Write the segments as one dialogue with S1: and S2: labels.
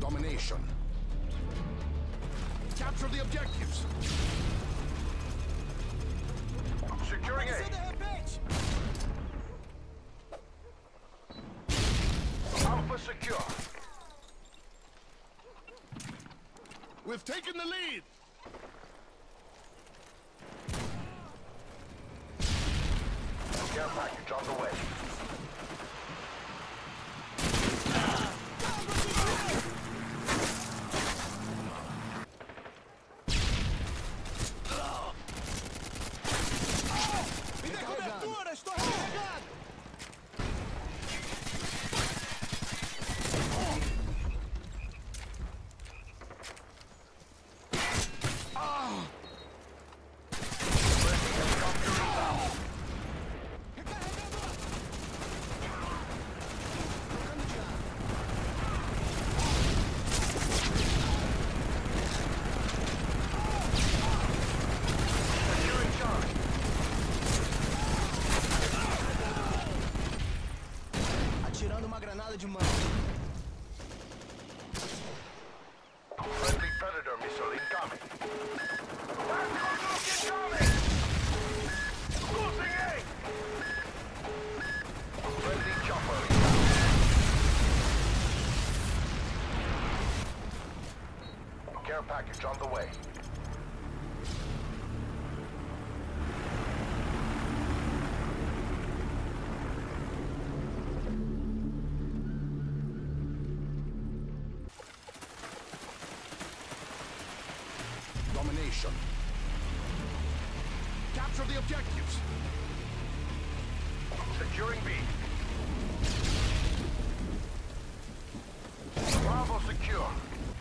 S1: Domination. Capture the objectives. Securing A. Alpha secure. We've taken the lead. Care package on the way.
S2: De mão.
S1: Friendly Predator missile incoming. Losing A! Friendly chopper incoming. Care package on the way. Domination. Capture the objectives. Securing B. Bravo secure.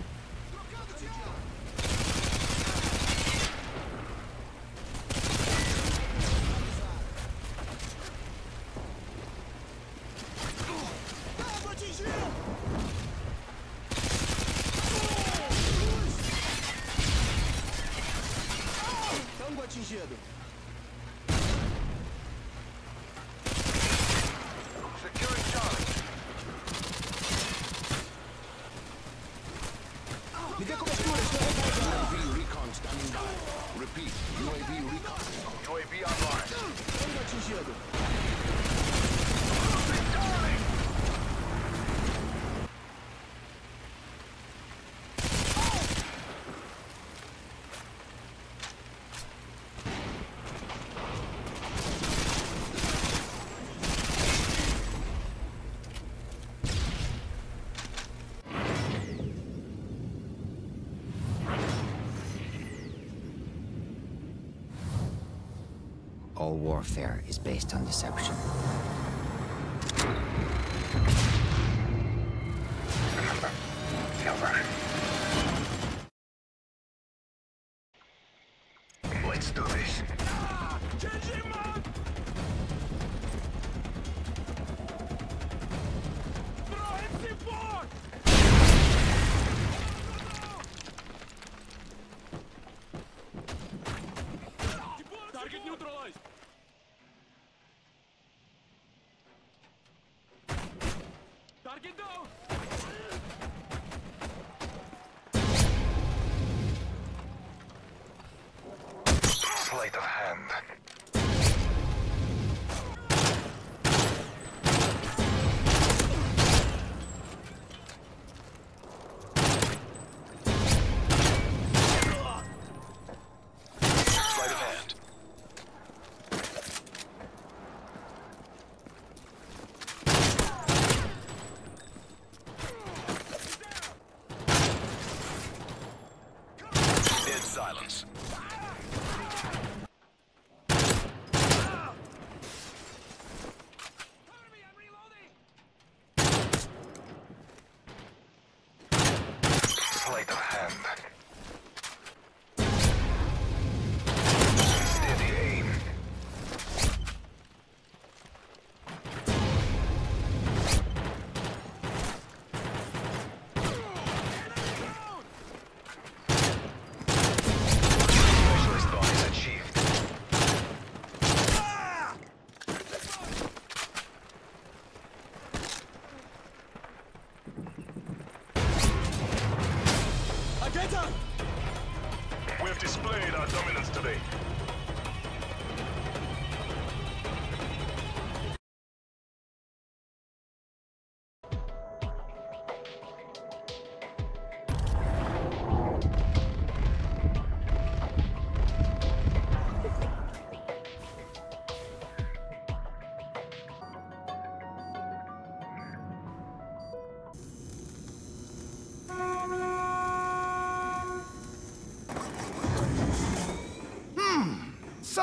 S2: Atingido.
S1: Securing Charlie.
S2: Me dê cobertura, estou recarregando.
S1: UAV recon standing by. Repeat, UAV recon. UAV online.
S2: Tango atingido.
S1: Charlie!
S3: All warfare is based on deception.
S1: Let's do this.
S4: Target neutralized. Target down.
S1: Sleight of hand. Sleight of hand.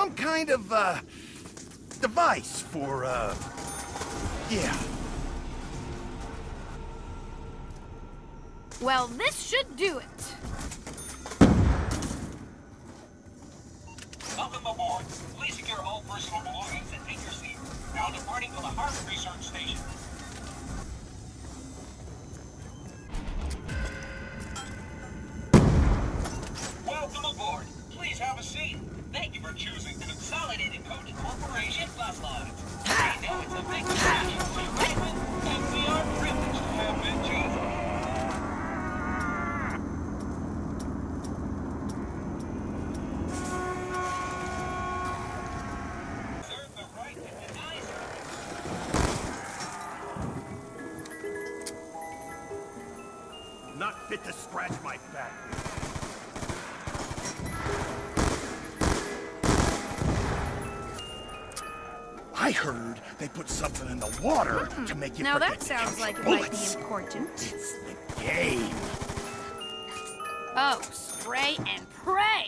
S5: some kind of, device for, yeah.
S6: Well, this should do it.
S7: Welcome aboard. Please secure all personal belongings and take your seat. Now departing to the Harvard Research Station. Welcome aboard. Please have a seat. Thank you for choosing Consolidated Coach Corporation Bus Lines. We know it's a big decision to make it, and we are privileged to have been chosen. Reserve the right to deny service.
S5: Not fit to scratch my back. I heard they put something in the water to make you
S6: Now
S5: forget
S6: that
S5: to
S6: sounds
S5: count
S6: like
S5: your
S6: it might be
S5: bullets.
S6: important.
S5: It's the game.
S6: Oh, spray and pray!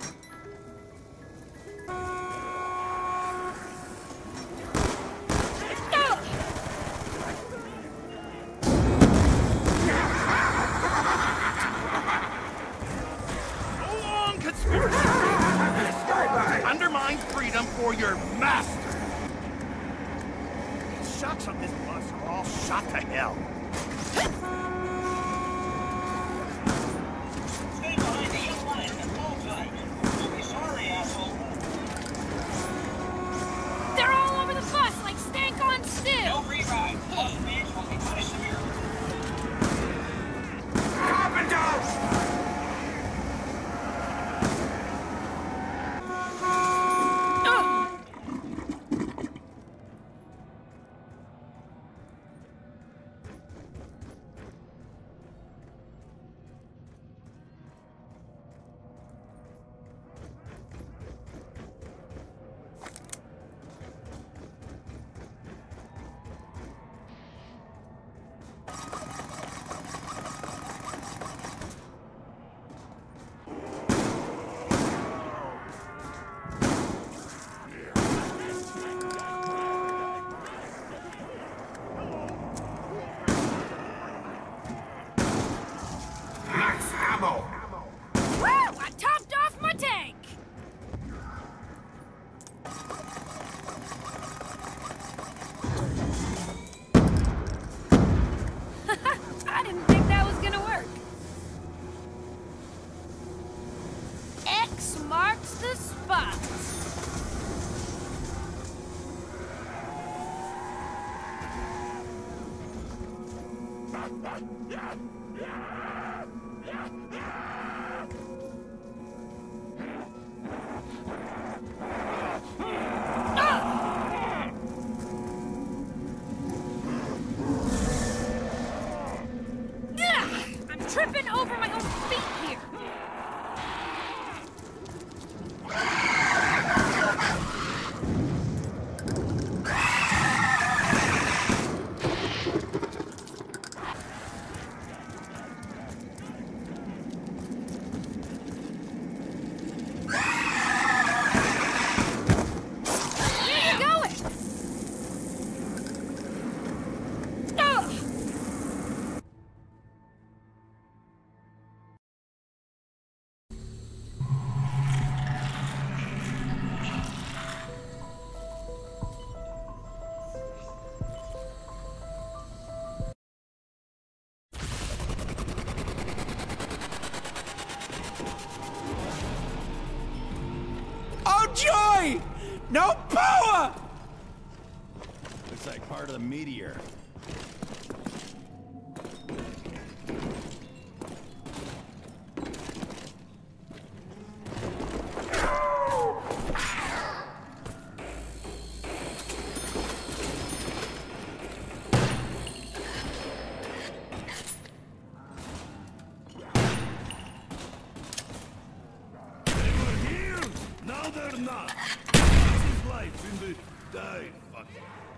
S5: So long, conspiracy! This undermines freedom for your master. The shots on this bus are all shot to hell.
S7: Stay behind the yellow line at all times. You'll be sorry, asshole.
S6: They're all over the bus like stank on stew!
S7: No reride. Bus speeds will be punished severely.
S6: Woo! I topped off my tank! I didn't think that was gonna work. X marks the spot. I'm tripping over my own feet here. Where you going? Ugh!
S2: Oh, joy! No power!
S5: Looks like part of the meteor. Now they're not. This is life in the die fucking.